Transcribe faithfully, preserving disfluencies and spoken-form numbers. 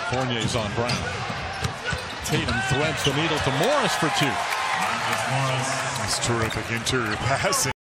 Fournier's on Brown. Tatum threads the needle to Morris for two. That's terrific interior passing.